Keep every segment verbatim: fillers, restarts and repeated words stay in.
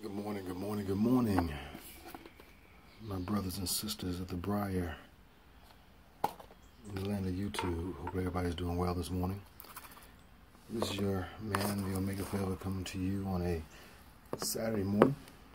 Good morning, good morning, good morning, my brothers and sisters of the Briar in the land of YouTube. Hope everybody's doing well this morning. This is your man, the Omega Forever, coming to you on a Saturday morning,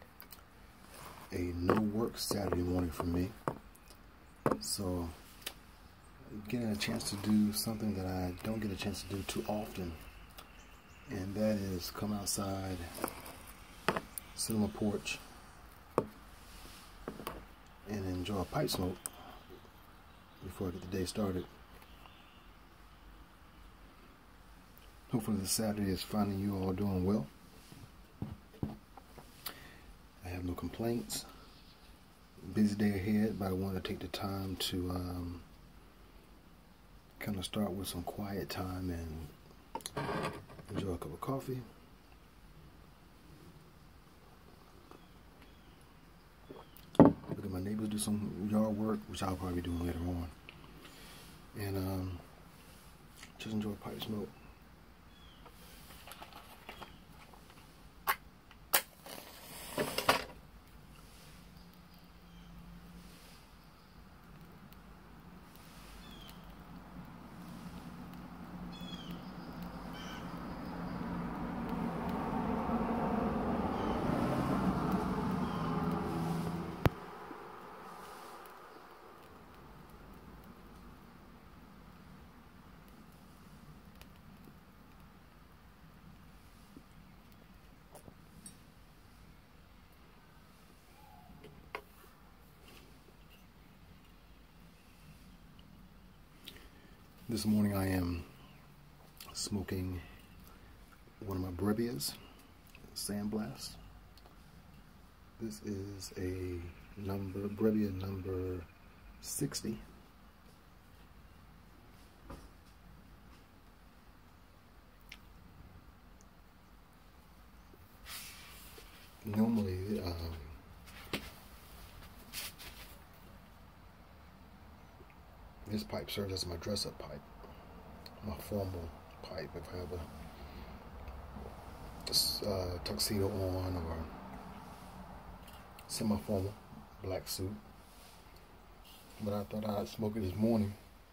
a no-work Saturday morning for me. So, getting a chance to do something that I don't get a chance to do too often, and that is come outside, sit on the porch, and enjoy a pipe smoke before I get the day started. Hopefully this Saturday is finding you all doing well. I have no complaints. Busy day ahead, but I want to take the time to um, kind of start with some quiet time and enjoy a cup of coffee. Look at my neighbors do some yard work, which I'll probably be doing later on. And um, just enjoy a pipe smoke. This morning I am smoking one of my Brevias, Sandblast. This is a number, Brevia number sixty. Normally, um, this pipe serves as my dress-up pipe, my formal pipe if I have a uh, tuxedo on or semi-formal black suit. But I thought I'd smoke it this morning.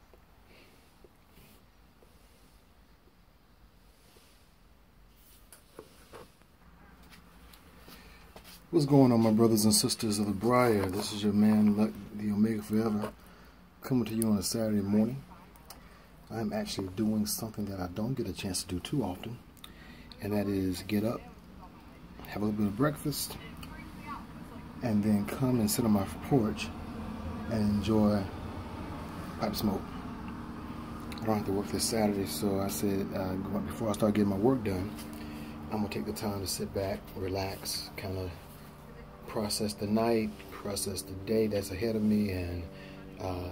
What's going on, my brothers and sisters of the Briar? This is your man, the Omega Forever, coming to you on a Saturday morning. I'm actually doing something that I don't get a chance to do too often, and that is get up, have a little bit of breakfast, and then come and sit on my porch and enjoy pipe smoke. I don't have to work this Saturday, so I said uh, before I start getting my work done, I'm going to take the time to sit back, relax, kind of process the night, process the day that's ahead of me, and um,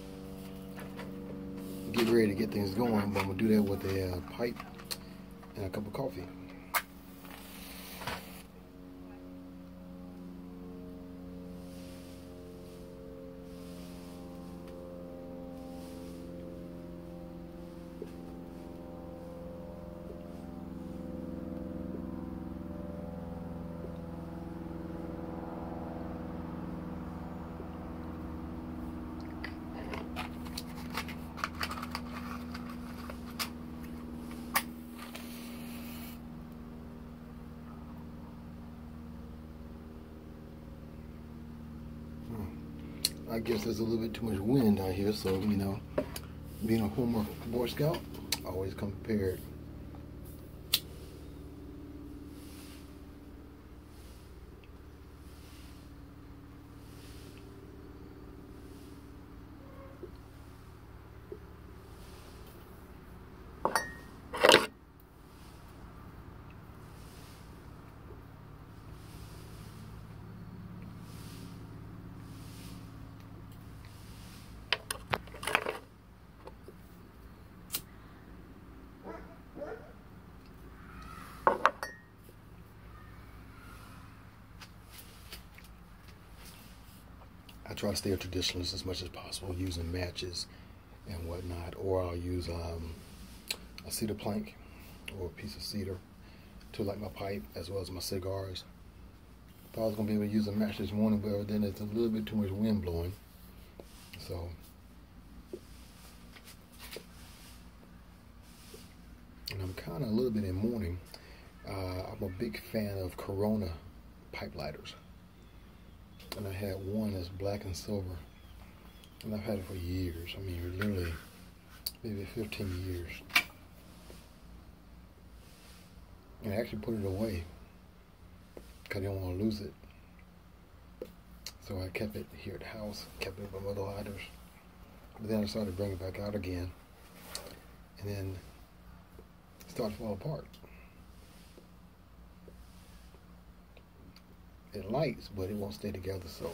get ready to get things going. But I'm going to do that with a uh, pipe and a cup of coffee. I guess there's a little bit too much wind out here, so, you know, being a former Boy Scout, I always come prepared. I try to stay a traditionalist as much as possible, using matches and whatnot, or I'll use um, a cedar plank or a piece of cedar to light my pipe, as well as my cigars. Thought I was going to be able to use a match this morning, but then there's a little bit too much wind blowing. So, and I'm kind of a little bit in mourning. Uh, I'm a big fan of Corona pipe lighters. And I had one that's black and silver. And I've had it for years. I mean, literally, maybe fifteen years. And I actually put it away because I didn't want to lose it. So I kept it here at the house, kept it with my other lighters. But then I started to bring it back out again. And then it started to fall apart. It lights, but it won't stay together, so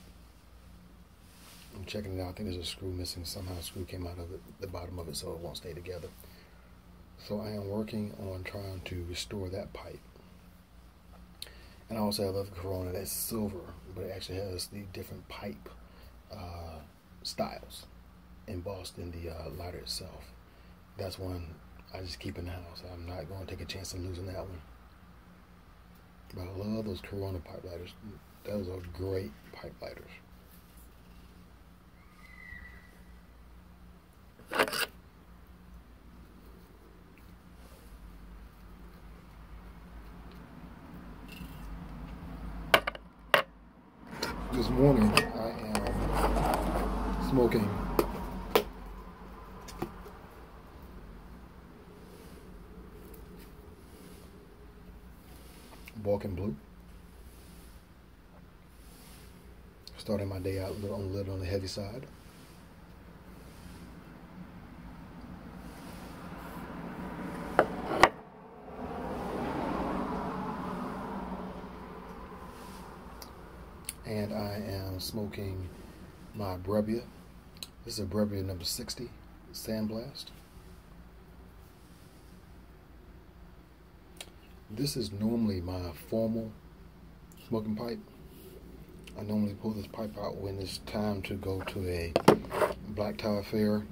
I'm checking it out. I think there's a screw missing. Somehow a screw came out of it, the bottom of it, so it won't stay together. So I am working on trying to restore that pipe. And I also have a Corona that's silver, but it actually has the different pipe uh, styles embossed in the uh, lighter itself. That's one I just keep in the house. I'm not going to take a chance of losing that one. But I love those Corona pipe lighters. Those are great pipe lighters. This morning I am smoking Balkan Blue. Starting my day out a little on, a little on the heavy side. And I am smoking my Brebbia. This is a Brebbia number sixty Sandblast. This is normally my formal smoking pipe. I normally pull this pipe out when it's time to go to a black tie affair.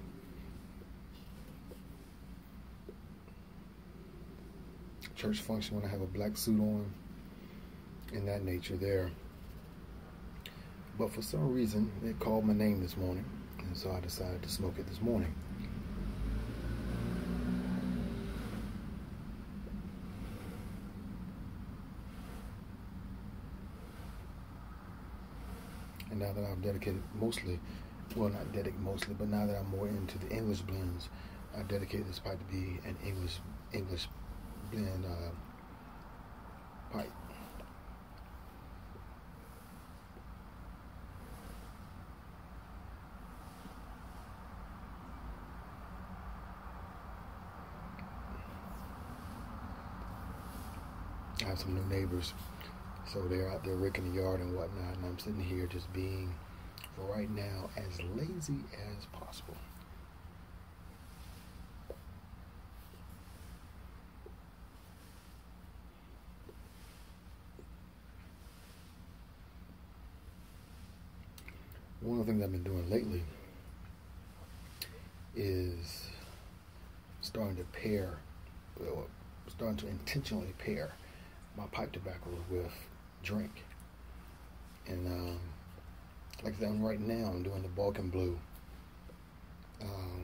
Church function when I have a black suit on, in that nature there. But for some reason, it called my name this morning, and so I decided to smoke it this morning. And now that I've dedicated mostly, well not dedicated mostly, but now that I'm more into the English blends, I dedicated this pipe to be an English English blend uh, pipe. I have some new neighbors, so they're out there raking the yard and whatnot, and I'm sitting here just being, for right now, as lazy as possible. One of the things I've been doing lately is starting to pair, well, starting to intentionally pair my pipe tobacco with drink. And um, like that one right now, I'm doing the Balkan Blue. Um,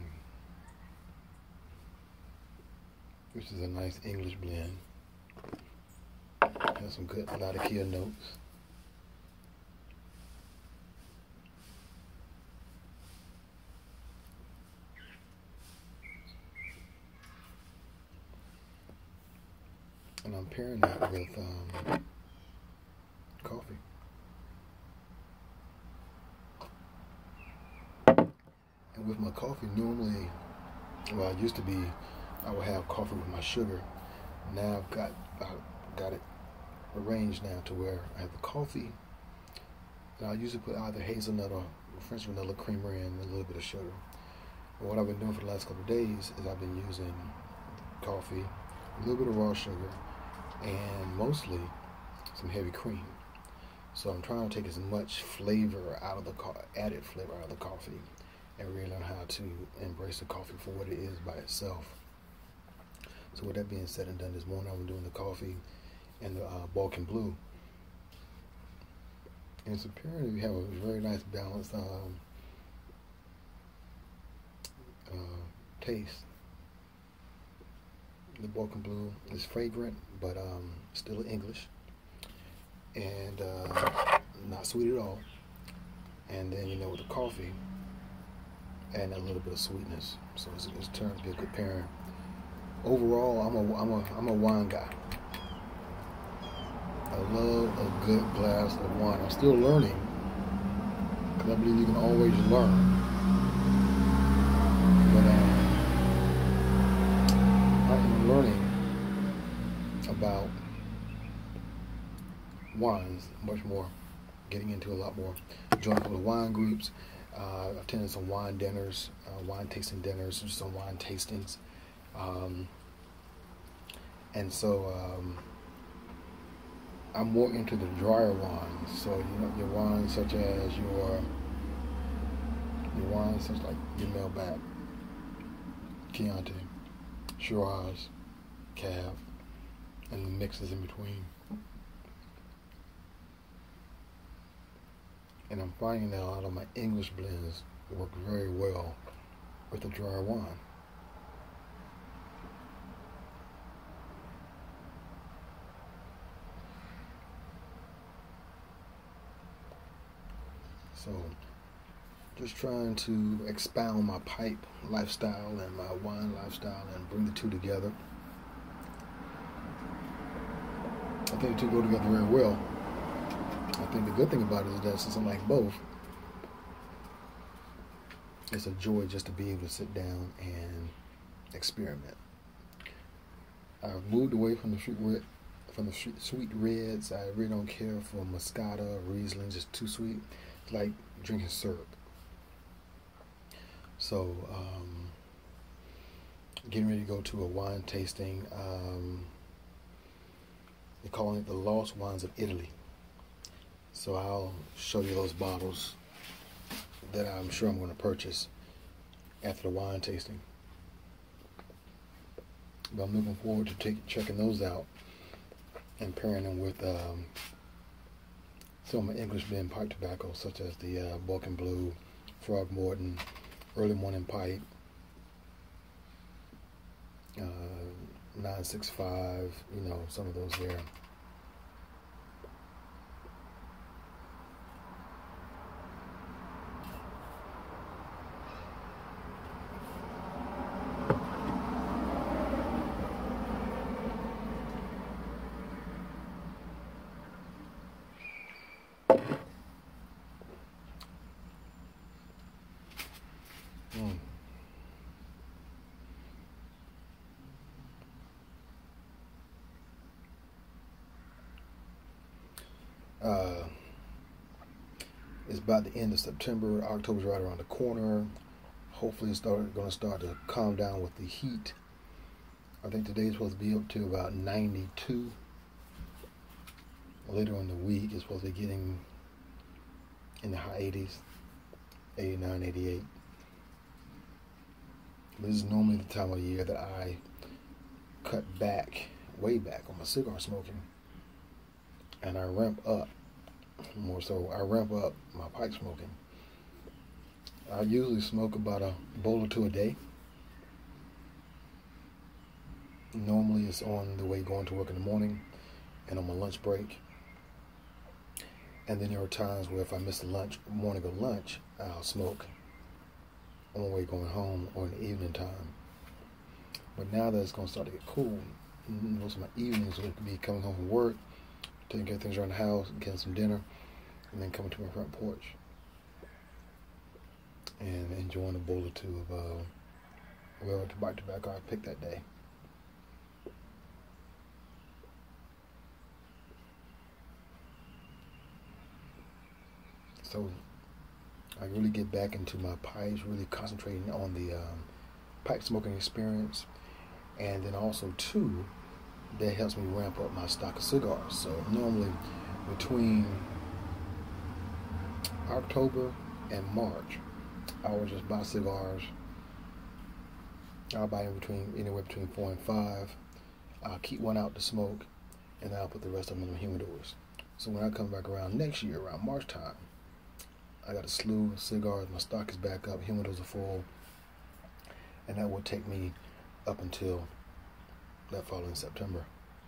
which is a nice English blend. Has some good Latakia notes. And I'm pairing that with um, coffee. And with my coffee, normally, well, it used to be, I would have coffee with my sugar. Now I've got, I've got it arranged now to where I have the coffee, and I usually put either hazelnut or French vanilla creamer in and a little bit of sugar. But what I've been doing for the last couple of days is I've been using coffee, a little bit of raw sugar, and mostly some heavy cream. So I'm trying to take as much flavor out of the co added flavor out of the coffee, and really learn how to embrace the coffee for what it is by itself. So with that being said and done, this morning I'm doing the coffee and the uh, Balkan Blue. And Superior, we have a very nice balanced um, uh, taste. The Balkan Blue is fragrant, but um, still English, and uh, not sweet at all. And then, you know, with the coffee, adding a little bit of sweetness, so it's, it's turned to be a good pairing. Overall, I'm a I'm a I'm a wine guy. I love a good glass of wine. I'm still learning, because I believe you can always learn. But um, I am learning about wines much more, getting into a lot more. Joined a couple of wine groups, uh, attended some wine dinners, uh, wine tasting dinners, just some wine tastings. Um, and so um, I'm more into the drier wines. So, you know, your wines such as your your wines such like your Malbec, Chianti, Shiraz, Cab, and the mixes in between. And I'm finding that a lot of my English blends work very well with the drier wine. So, just trying to expound my pipe lifestyle and my wine lifestyle and bring the two together. I think the two go together very well. I think the good thing about it is that since I like both, it's a joy just to be able to sit down and experiment. I've moved away from the sweet red, from the sweet reds. I really don't care for Moscato or Riesling, just too sweet. It's like drinking syrup. So, um, getting ready to go to a wine tasting. Um, they're calling it the Lost Wines of Italy. So I'll show you those bottles that I'm sure I'm going to purchase after the wine tasting. But I'm looking forward to take, checking those out and pairing them with um, some of my English blend pipe tobacco, such as the uh, Balkan Blue, Frogmorton, Early Morning Pipe, uh, nine six five, you know, some of those there. Mm. Uh, it's about the end of September. October's right around the corner. Hopefully it's going to start to calm down with the heat. I think today's supposed to be up to about ninety-two. Later in the week, it's supposed to be getting in the high eighties, eighty-nine, eighty-eight. This is normally the time of year that I cut back, way back on my cigar smoking. And I ramp up, more so, I ramp up my pipe smoking. I usually smoke about a bowl or two a day. Normally it's on the way going to work in the morning and on my lunch break. And then there are times where if I miss the lunch, morning or lunch, I'll smoke on my way going home or in the evening time. But now that it's going to start to get cool, most of my evenings will be coming home from work, taking care of things around the house, getting some dinner, and then coming to my front porch and enjoying a bowl or two of uh, whatever tobacco I picked that day. So I really get back into my pipes, really concentrating on the um, pipe smoking experience, and then also too, that helps me ramp up my stock of cigars. So normally between October and March, I will just buy cigars. I'll buy in between anywhere between four and five. I'll keep one out to smoke, and then I'll put the rest of them in the humidors. So when I come back around next year, around March time, I got a slew of cigars. My stock is back up. Humidors are full. And that will take me up until that following September.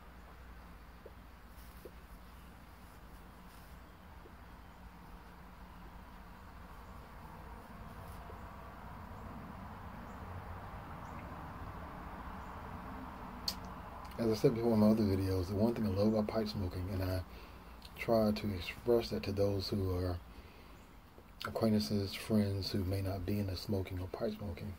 As I said before in my other videos, the one thing I love about pipe smoking, and I try to express that to those who are acquaintances, friends who may not be into smoking or pipe smoking,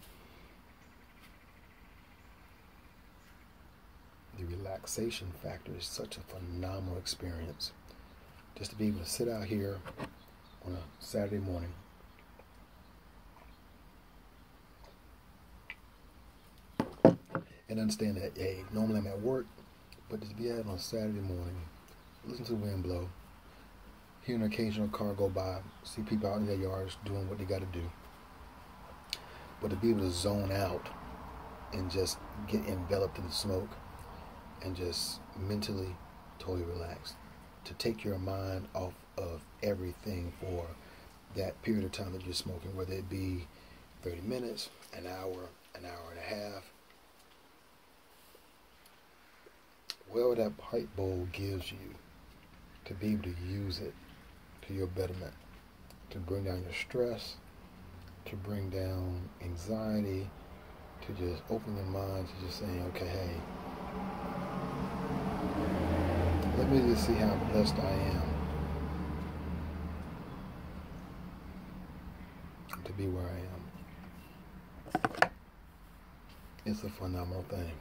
the relaxation factor is such a phenomenal experience. Just to be able to sit out here on a Saturday morning and understand that, hey, normally I'm at work, but to be out on a Saturday morning, listen to the wind blow, hear an occasional car go by, see people out in their yards doing what they got to do, but to be able to zone out and just get enveloped in the smoke and just mentally totally relax, to take your mind off of everything for that period of time that you're smoking, whether it be thirty minutes, an hour, an hour and a half. Whatever that pipe bowl gives you, to be able to use it to your betterment, to bring down your stress, to bring down anxiety, to just open your mind to just saying, okay, hey, let me just see how blessed I am to be where I am. It's a phenomenal thing.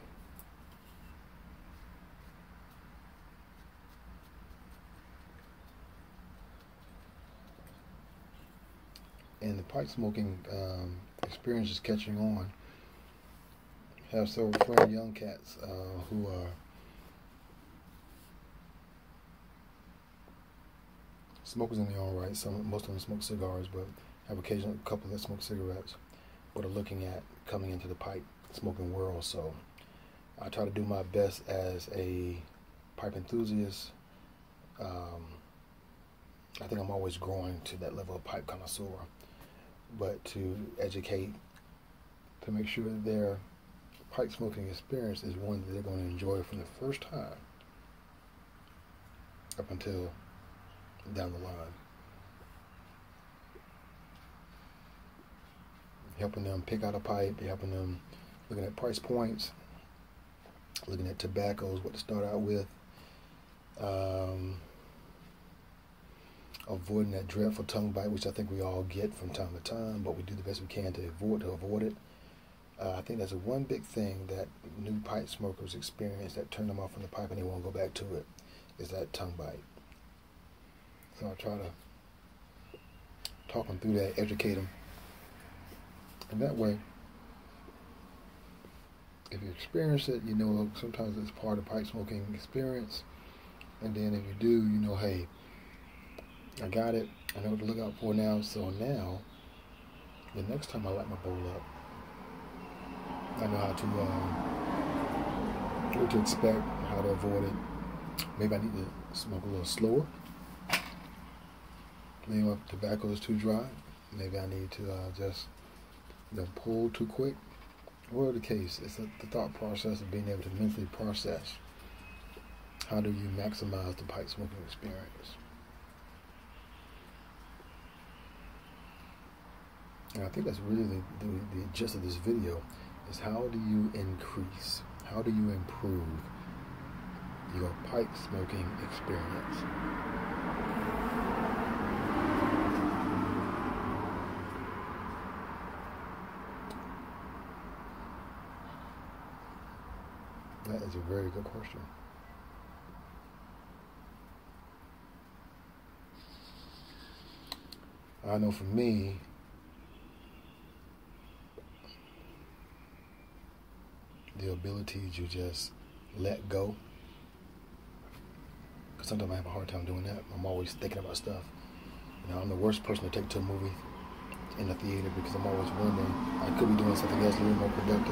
And the pipe smoking um, experience is catching on. I have several friends, young cats, uh, who are smokers in their own right. Some, most of them smoke cigars, but have occasionally a couple that smoke cigarettes, but are looking at coming into the pipe smoking world. So I try to do my best as a pipe enthusiast. Um, I think I'm always growing to that level of pipe connoisseur, but to educate, to make sure that their pipe smoking experience is one that they're going to enjoy from the first time up until down the line. Helping them pick out a pipe, helping them looking at price points, looking at tobaccos, what to start out with, um, avoiding that dreadful tongue bite, which I think we all get from time to time, but we do the best we can to avoid to avoid it. Uh, I think that's a one big thing that new pipe smokers experience that turn them off from the pipe and they won't go back to it, is that tongue bite. So I try to talk them through that, educate them. And that way, if you experience it, you know sometimes it's part of pipe smoking experience. And then if you do, you know, hey, I got it. I know what to look out for now. So now, the next time I light my bowl up, I know how to, uh, what to expect, how to avoid it. Maybe I need to smoke a little slower. Maybe my tobacco is too dry. Maybe I need to uh, just you know, pull too quick. Whatever the case, it's a, the thought process of being able to mentally process. How do you maximize the pipe smoking experience? And I think that's really the, the, the gist of this video, is how do you increase, how do you improve your pipe smoking experience? That is a very good question. I know for me, the ability to just let go, because sometimes I have a hard time doing that. I'm always thinking about stuff. You know, I'm the worst person to take to a movie in the theater because I'm always wondering, I could be doing something else a little more productive.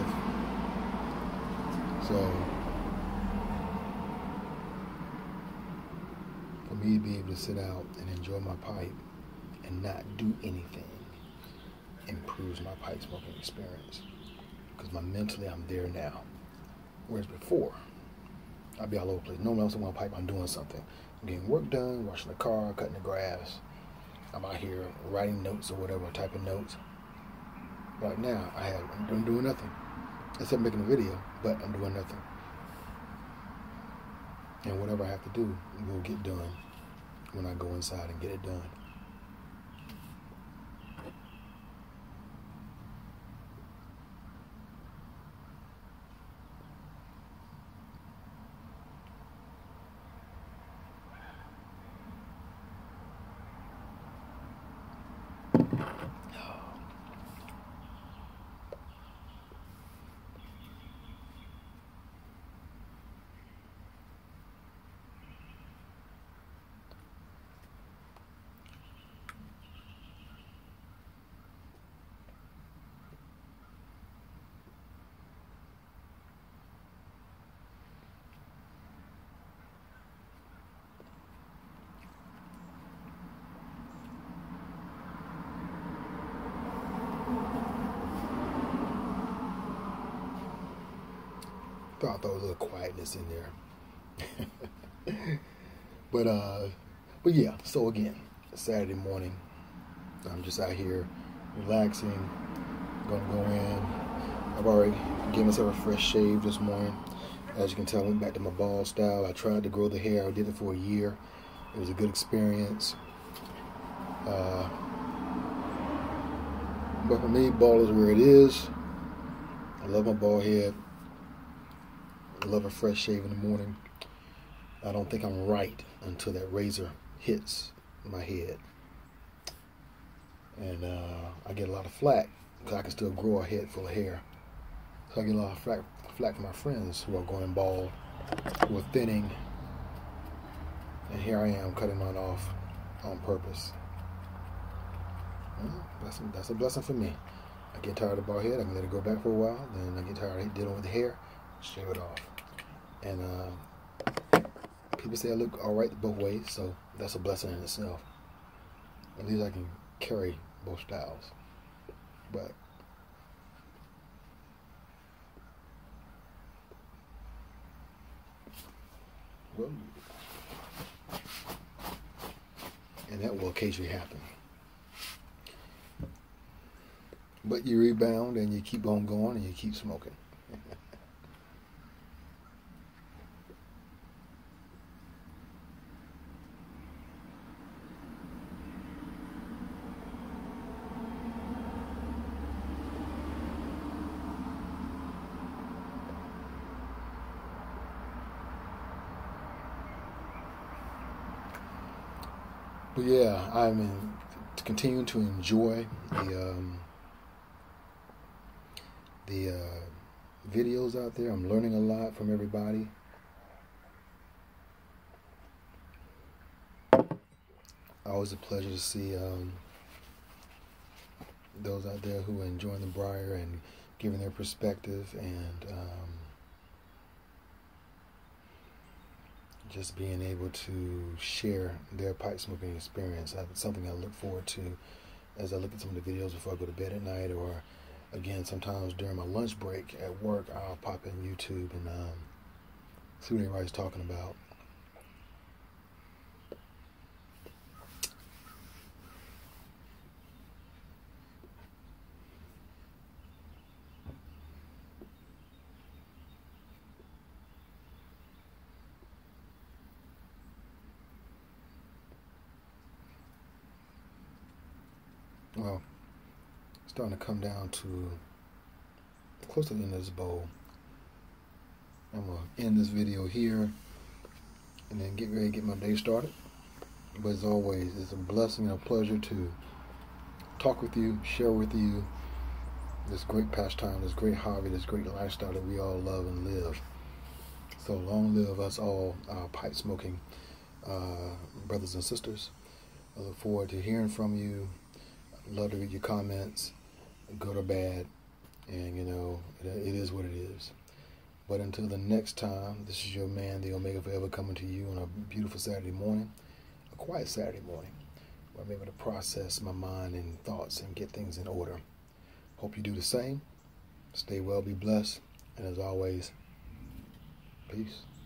So, for me me to be able to sit out and enjoy my pipe and not do anything improves my pipe smoking experience. Because my mentally, I'm there now. Whereas before, I'd be all over the place. Normally I'm sitting on my pipe, I'm doing something. I'm getting work done, washing the car, cutting the grass. I'm out here writing notes or whatever, typing notes. Right now, I have, I'm doing nothing. Except making a video, but I'm doing nothing. And whatever I have to do will get done when I go inside and get it done. Thought there was a little quietness in there. but uh but yeah, so again, Saturday morning, I'm just out here relaxing, gonna go in. I've already given myself a fresh shave this morning. As you can tell, I went back to my bald style. I tried to grow the hair. I did it for a year. It was a good experience. Uh, but for me, bald is where it is. I love my bald head. I love a fresh shave in the morning. I don't think I'm right until that razor hits my head. And uh, I get a lot of flack because I can still grow a head full of hair. So I get a lot of flack, flack from my friends who are going bald, who are thinning. And here I am cutting mine off on purpose. Well, that's, a, that's a blessing for me. I get tired of the bald head, I can let it go back for a while. Then I get tired of dealing with the hair, shave it off. And uh, people say I look all right both ways, so that's a blessing in itself. At least I can carry both styles. But well, and that will occasionally happen. But you rebound and you keep on going and you keep smoking. But yeah, I'm in, continuing to enjoy the um, the uh, videos out there. I'm learning a lot from everybody. Always a pleasure to see um, those out there who are enjoying the Briar and giving their perspective and um, just being able to share their pipe smoking experience. That's something I look forward to as I look at some of the videos before I go to bed at night, or again, sometimes during my lunch break at work, I'll pop in YouTube and um, see what everybody's talking about. Well, it's starting to come down to close to the end of this bowl. I'm going to end this video here and then get ready to get my day started. But as always, it's a blessing and a pleasure to talk with you, share with you this great pastime, this great hobby, this great lifestyle that we all love and live. So long live us all, our pipe smoking uh, brothers and sisters. I look forward to hearing from you. Love to read your comments, good or bad, and you know, it, it is what it is. But until the next time, this is your man, the Omega Forever, coming to you on a beautiful Saturday morning. quiet Saturday morning where I'm able to process my mind and thoughts and get things in order. Hope you do the same. Stay well, be blessed, and as always, peace.